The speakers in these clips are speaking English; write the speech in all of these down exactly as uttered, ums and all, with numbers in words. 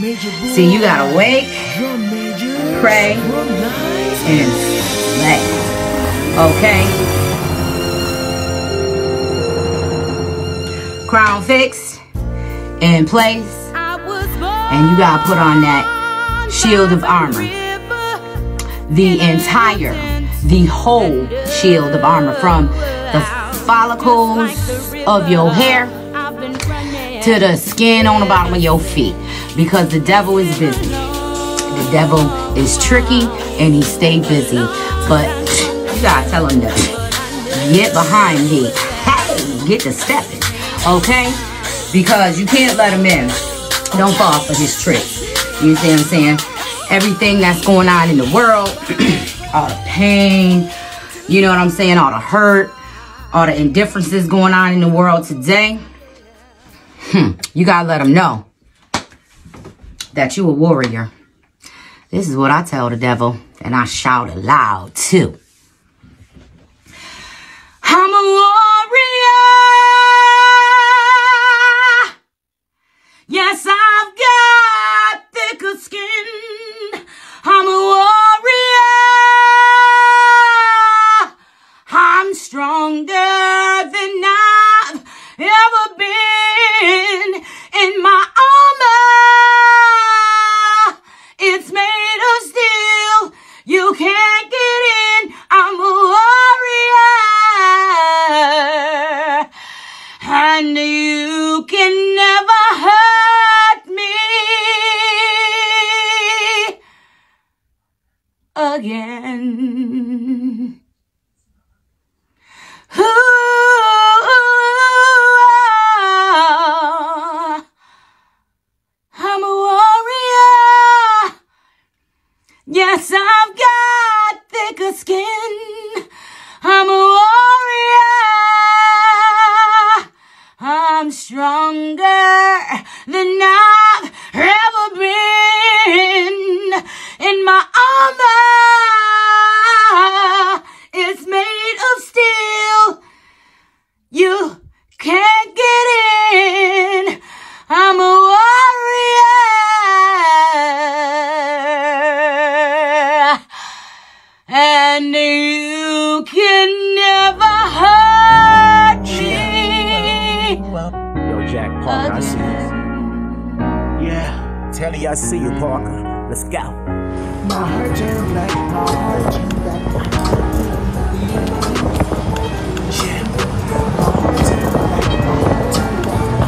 See, you gotta wake, pray, and slay. Okay? Crown fixed, in place, and you gotta put on that shield of armor. The entire, the whole shield of armor, from the follicles of your hair to the skin on the bottom of your feet, because the devil is busy. The devil is tricky and he stay busy, but you gotta tell him to get behind me. Hey, get to stepping, okay? Because you can't let him in. Don't fall for his tricks. You see what I'm saying? Everything that's going on in the world, all the pain, you know what I'm saying, all the hurt, all the indifferences going on in the world today, hmm, you gotta let them know that you a warrior. This is what I tell the devil, and I shout aloud too. I'm a warrior. Yes, I've got thicker skin. I'm a warrior. I'm stronger than I've ever been. In my armor, it's made of steel. You can't get in. I'm a warrior, and you can never hurt me again. Ooh, I'm a warrior. Yes, I've got thicker skin. I'm a warrior. I'm stronger than I've ever been. In my armor, it's made of steel. You can't get in. I'm a warrior, and you can never hurt me. Yo, Jack Parker, I see you. Yeah, Telly, I see you, Parker. Let's go. My heart turned black, my heart turned black. Yeah, my heart turned black, my heart turned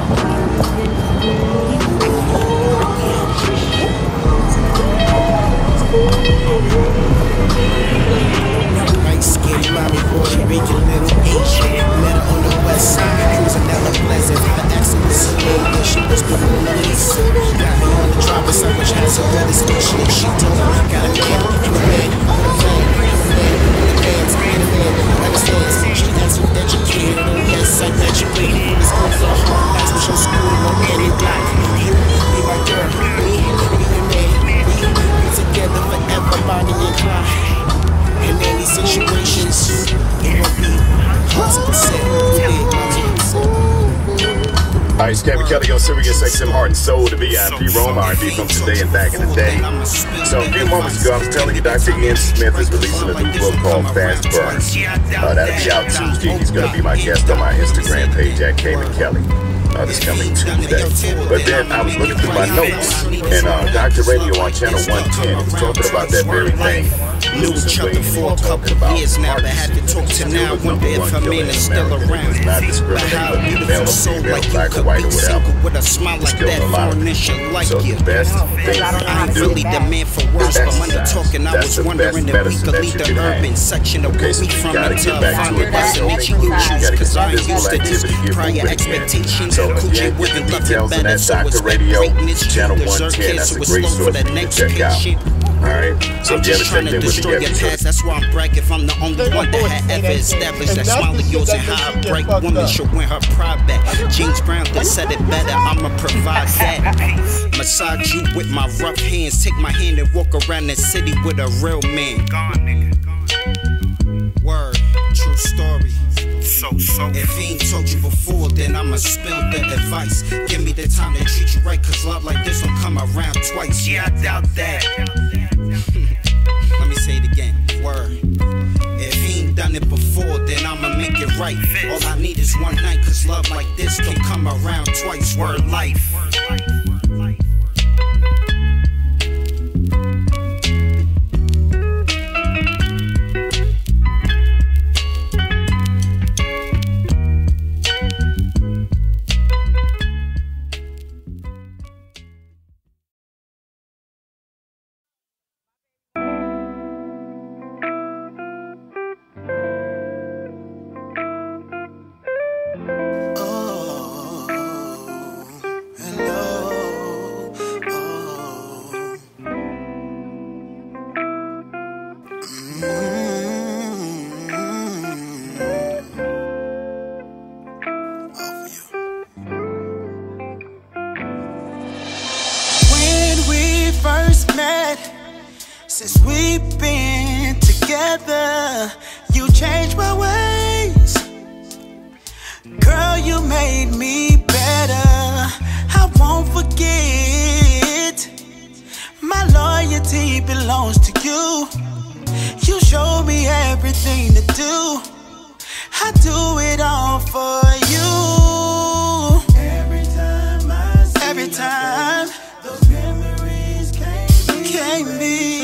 black. Light skin, mommy, Puerto Rican, little Asian. Met her on the west side, cruising down the Pleasant. The excellence of lady, she was the police. Got me on the drop, so much has so that it's shit. She told me, got a man, and a man, and a man, and a man, and a man, and a man, understands. She has you educated, oh yes, I'm educated. It's all for her, that's what your school on any block. You be my girl, me, be your man, we be together forever, Bonnie and Clyde. In any situations, it won't be one hundred percent. Alright, it's Kevin Kelly on Sirius X M Heart and Soul, the V I P Rome, R and B from today and back in the day. So a few moments ago, I was telling you Doctor Ian Smith is releasing a new book called Fast Burn. Uh, that'll be out Tuesday. He's going to be my guest on my Instagram page at Kevin Kelly. Uh, this coming Tuesday. But then I was looking through my notes, and uh, Doctor Radio on Channel one ten was talking about that very thing. Knew each other for a couple of years now, but had to talk to now. Wonder if her man is still around. But how a beautiful soul like you could be single with a smile like that for an inch like you. I ain't really the man for words, but when the talking, I was wondering if we could leave the urban section away from the tub. Find the lesson that you choose, cause I'm used to this prior expectations. Coochie wouldn't love you better, so it's like greatness. You deserve kids, so it's slow for the next patient. Alright, so I'm just trying to destroy your past, that's why I'm bragging if I'm the only one that had ever established that smile of yours and how a bright woman should win her pride back. James Brown that said it better, I'ma provide that. Massage you with my rough hands, take my hand and walk around the city with a real man. Word, true story. so, so. If he ain't told you before, then I'ma spill the advice. Give me the time to treat you right, cause love like this don't come around twice. Yeah, I doubt that. Let me say it again. Word. If he ain't done it before, then I'ma make it right. All I need is one night, cause love like this don't come around twice. Word life. Since we've been together, you changed my ways. Girl, you made me better. I won't forget. My loyalty belongs to you. You showed me everything to do. I do it all for you. Every time I see every time those memories came, came me.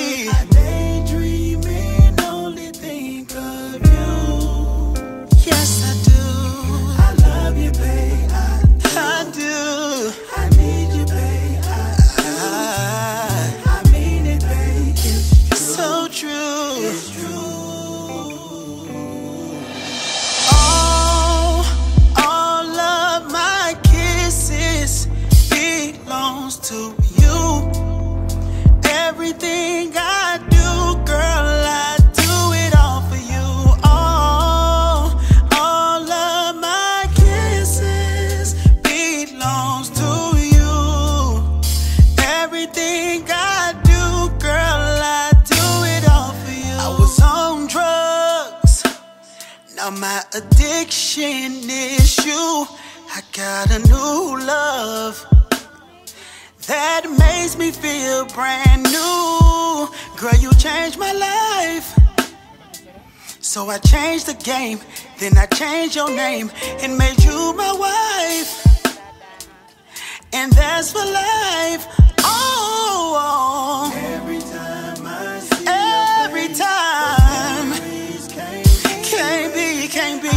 To you, everything I do, girl, I do it all for you. All, all of my kisses belongs to you. Everything I do, girl, I do it all for you. I was on drugs, now my addiction is you. I got a new love that makes me feel brand new. Girl, you changed my life. So I changed the game, then I changed your name and made you my wife. And that's for life. Oh, oh. Every time I see every your time can't, can't be, can't be.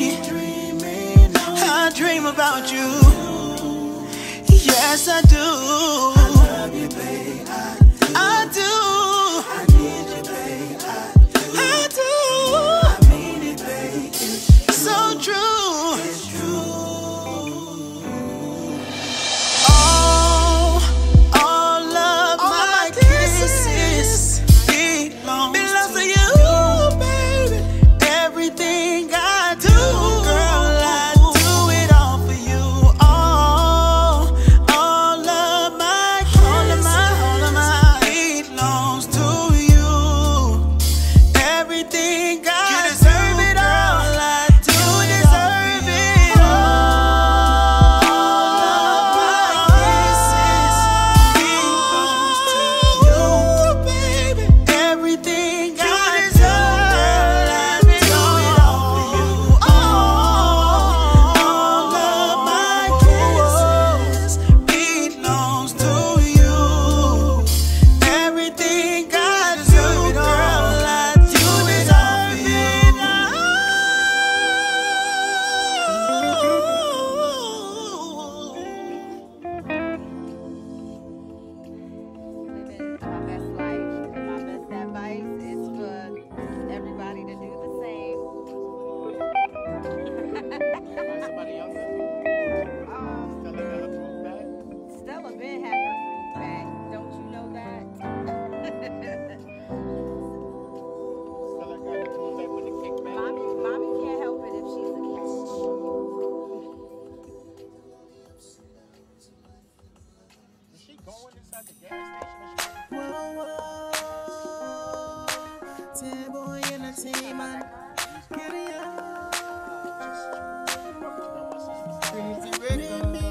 I dream about you. Yes, I do. I love you, babe. I do. I do. I need you, babe. I do. I do. I mean it, babe. It's so true. It's true. All, all of all my, my kisses belong belongs to you, baby. Everything I do, girl, I do it all for you. All.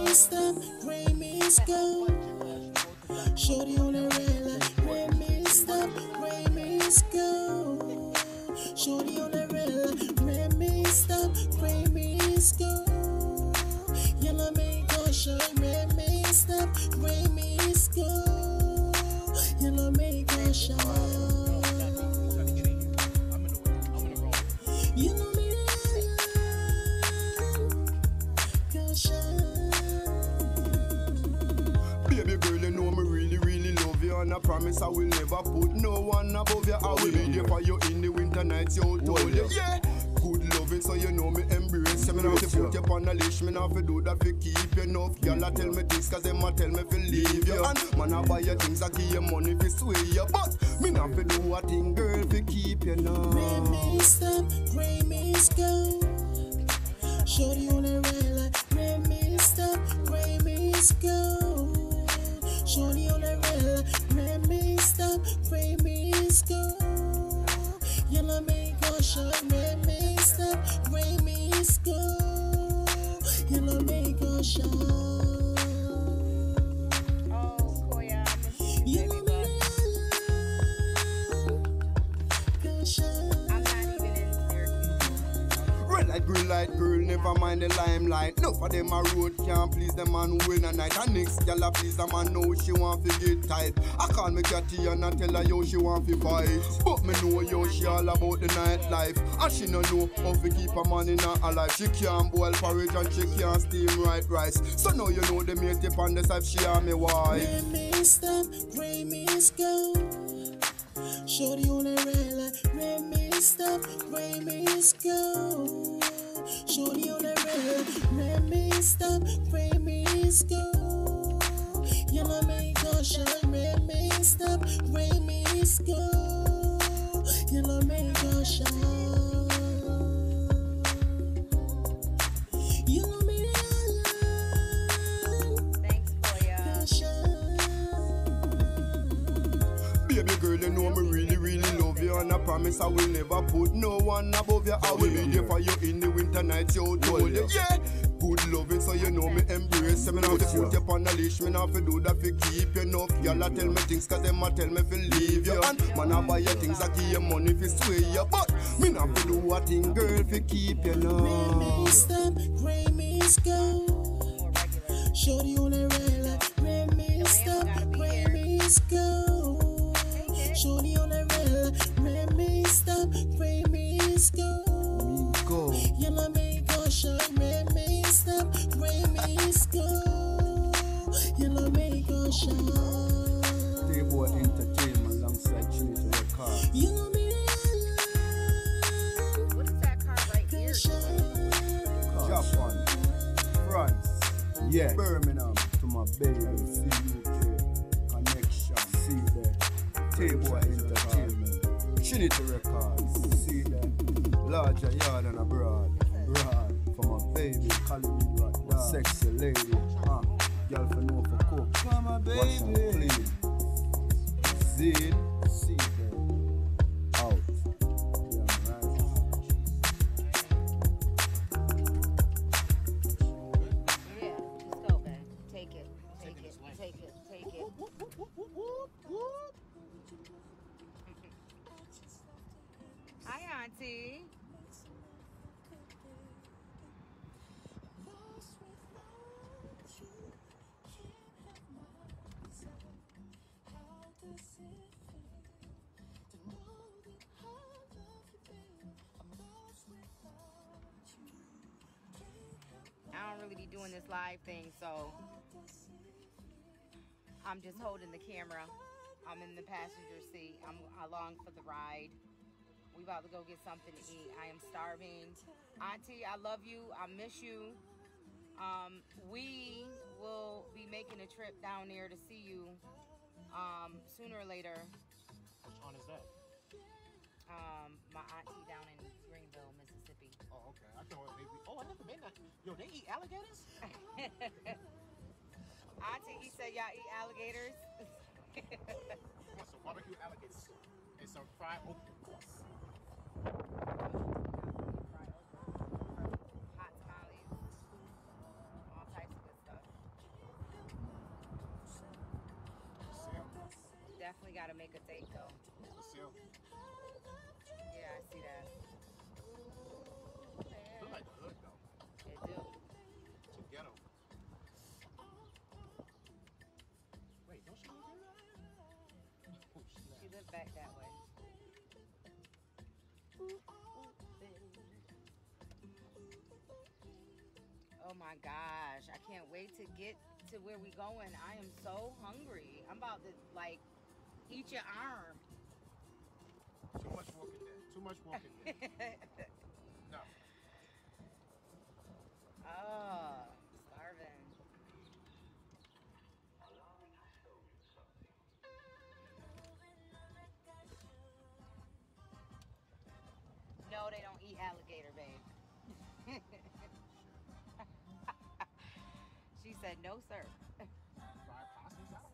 stop, Gray Miss go. Shorty on the red light, Gray Miss stop, Gray Miss go. Shorty on the red light, Gray Miss stop, Gray Miss go. Yellow make go shine, Gray Miss stop, Gray Miss go. Yellow make go shine. You know me, go shine. Baby girl, you know me really, really love you, and I promise I will never put no one above you. I will be there for you in the winter nights. You told you, yeah. Good loving, so you know me embrace you. Me not to put you on a leash, me not to do that to keep you enough. Y'all a tell me things, cause them a tell me to leave you. And man I buy you things, I give you money to sway you. But me not to do a thing, girl, to keep you now. Gray Miss stop, Gray Miss go. Shorty on the red light, Gray Miss stop, Gray Miss go. Shorty on the red light, Gray Miss stop, Gray Miss go. Yellow make go shine, Gray Miss stop, Gray Miss go. Yellow make go shine. Oh, Koya, I miss you, Yellow baby, but go shine. I'm not even in Syracuse. Red light, green light, girl, never mind the limelight. No for them a road can't please them man who in a night. And next gal a please the man know she want to get tight. I call me Catty and I tell her yo she want to fight. But me know yo she all about the nightlife. And she no know how to keep a man in her life. She can't boil porridge and she can't steam right rice. So now you know the mate tip on the side she and me wife. Gray Miss stop, Gray Miss go. Shorty on the red light, Gray Miss stop, Gray Miss go. Shorty on the red light, Gray Miss stop, Gray Miss go. Yellow make go shine, Gray Miss stop, Gray Miss go. Yellow make go shine. Yellow make Thanks, Koya. go shine. Baby girl, you know me really, really love you, and I promise I will never put no one above you. I will be there for you in the winter nights. You told you, yeah. Good loving, so you know me embrace you. Me not to put you on a leash, me not to do that to keep you enough. Y'all a tell me things, cause them a tell me to leave you. And man I buy you things, I give you money to sway you. But me not to do a thing, girl, to keep you now. Gray Miss stop, Gray Miss go. More regular. Shorty on the red light, Gray Miss stop, Gray Miss go. Shorty on the red light, Gray Miss stop, Gray Miss go. Go. Yellow make go shine, Gray Miss stop, Gray Miss go. Yellow make go shine. T-Boy Entertainment alongside Chinito Records. Yellow make What is that car right go here? shine. Japan, France, yeah, Birmingham, to my baby, C U K, Connection, see there, T-Boy Entertainment, Chinito Records, see there, larger yard and abroad, abroad, for my baby, Hollywood rock, yeah. Sexy lady, uh, girl for know for cook, for my baby, wash and clean, Zed, see there, out, yeah, right. Yeah, just go, man. Take it. Take it. Take it. Take it. Hi, Auntie. I don't really be doing this live thing, so I'm just holding the camera. I'm in the passenger seat. I'm along for the ride. We about to go get something to eat. I am starving. Auntie, I love you. I miss you. Um, we will be making a trip down there to see you um, sooner or later. Which one is that? Um, my auntie down in Greenville, Mississippi. Oh, okay. I thought maybe. Oh, I never been there. Yo, they eat alligators? Auntie, he said y'all eat alligators. Yeah, so barbecue alligators and some fried okra. Hot tamales, all types of good stuff. definitely got to make a date though. Still. Yeah, I see that. Look like the hood though. It do. It's a ghetto. Wait, don't she live here? Oh, She lived back that way. Oh my gosh, I can't wait to get to where we going. I am so hungry. I'm about to like eat your arm. Too much Walking Dead. Too much Walking Dead. No. Oh, starving. No, they don't eat alligator, babe. She said, no, sir. Fried possums out.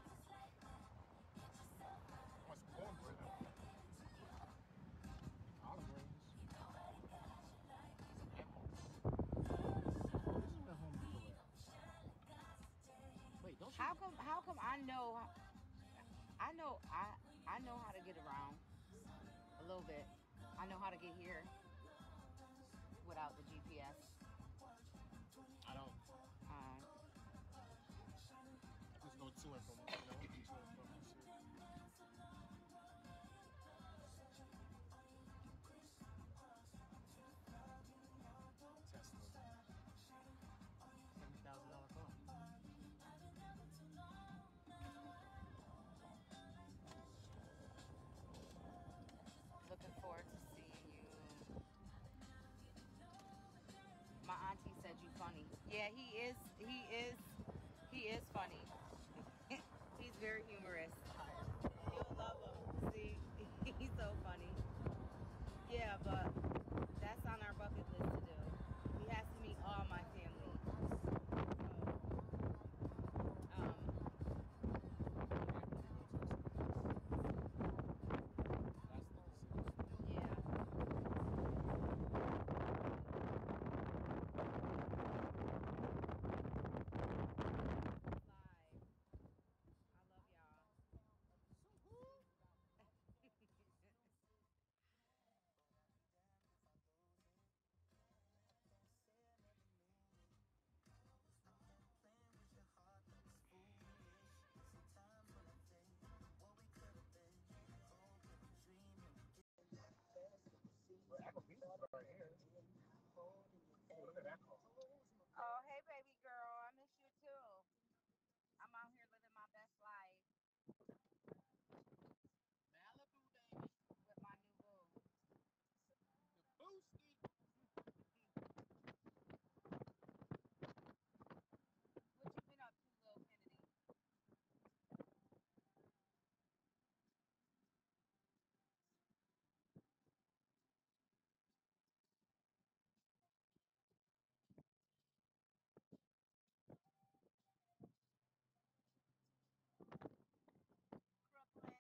What's cornbread? Collard greens. Some apples. This is the home Depot at. Wait, don't you? How come? How come I know? I know. I I know how to get around a little bit. I know how to get here without the G P S. I don't. Uh, Just go to and from, you know, to and from and shit. Tesla. seventy thousand dollar car. looking forward to seeing you. My auntie said you funny. Yeah, he is. He is. He is funny. He's very humorous. You'll love him. See, he's so funny. Yeah, but that's on our bucket list to do. He has to meet all my family. So, um, yeah. Live. I love y'all. Right here. Oh, look at that car. Oh, hey, baby girl. I miss you too. I'm out here living my best life Malibu, baby. with my new boo. The Boosty. What you been up to, little Kennedy? Brooklyn.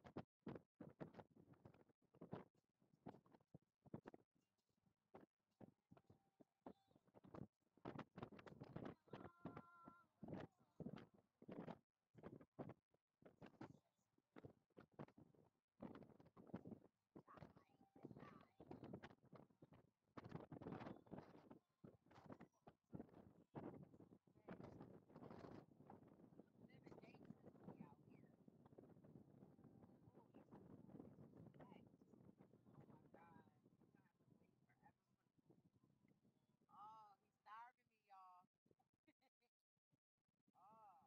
Living dangerously out here. Ooh, he's hey. Oh my God. We're gonna have to wait forever for Oh, he's starving me, y'all. Oh.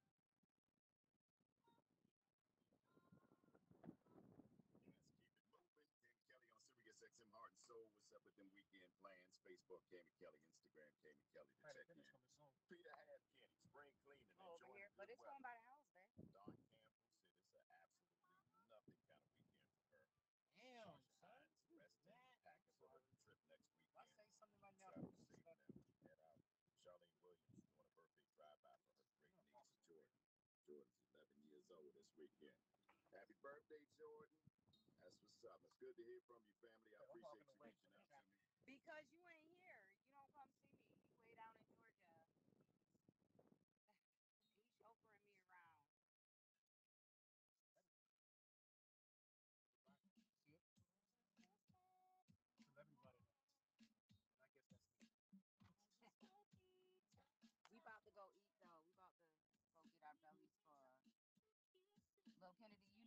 Let's keep it moving. Cami Kelly on Sirius X M Heart and Soul. What's up with them weekend plans? Facebook, Cami Kelly. Instagram, Cami Kelly to Right, check in. finish coming soon. Peter had Kenny, spring cleaning, Oh, over enjoying here. the But good it's going weather. by the house, babe. Don Campbell said it's an absolutely nothing kind of weekend for her. Damn, Sasha son. Hines You resting, mad? packing for her trip next If I weekend. say something right now, Travel it's safe not- now. Head out. Charlene Williams doing a birthday drive-by for her great niece, Jordan. Jordan's eleven years old this weekend. Happy birthday, Jordan. That's what's up. It's good to hear from you, family. I Yeah, I'm appreciate walking you away reaching from out the to me. Because you ain't here. You don't come see me. You way down in Georgia. He's chauffeuring me around. for Lil Kennedy. You